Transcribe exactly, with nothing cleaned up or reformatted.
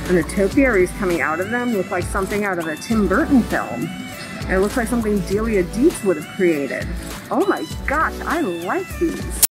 And the topiaries coming out of them look like something out of a Tim Burton film. And it looks like something Delia Dietz would have created. Oh my gosh, I like these.